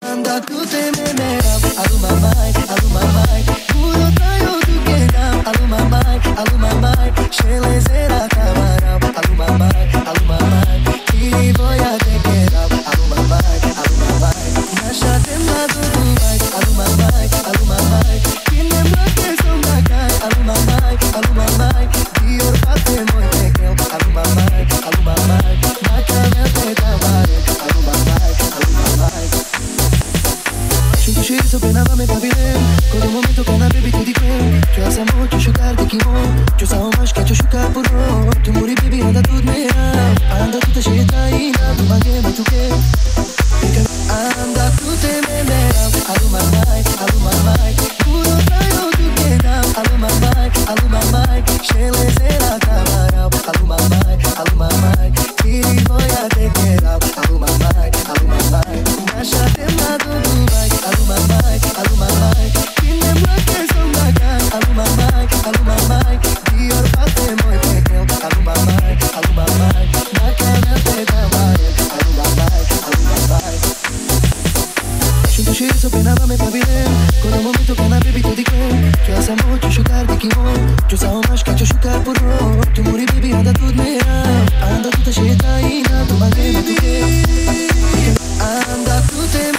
Anda tu te memerau, alu mamai, puro tayo tu kenau, alu mamai, shele zera kamarau, alu mamai, tiri voy a te quedau, alu mamai, nasha temado Dubai, alu mamai, kinem lake somnakai, alu mamai, dior pate moi tekel, alu mamai, nakamel te tavare, alu mamai. Shinto sceso penavame pavilem, con un momento con una baby tu di quel, cioè sa molto sciucar di kimo, cioè sa omash che ci sciucar puro, tu muri baby anda tut mera, anda tutta scelta ina, tu maghe ma tu che, anda tutte mera, alu mamai, puro tayo tu kena, alu mamai, shele zera kamarau, alu mamai, tiri voy a te quedau, alu mamai, nasha temado Dubai, alu mamai, kinem lake somnakai, alu mamai, dior pate moi tekel, alu mamai, nakamel te tavare, alu mamai. Shinto sceso penavame pavilem, con un momento con una baby tu di quel, cioè sa molto sciucar di kimo, cioè sa omash che ci sciucar puro, tu muri baby anda tut mera, anda tutta scelta ina, tu maghe ma tu che, anda tutte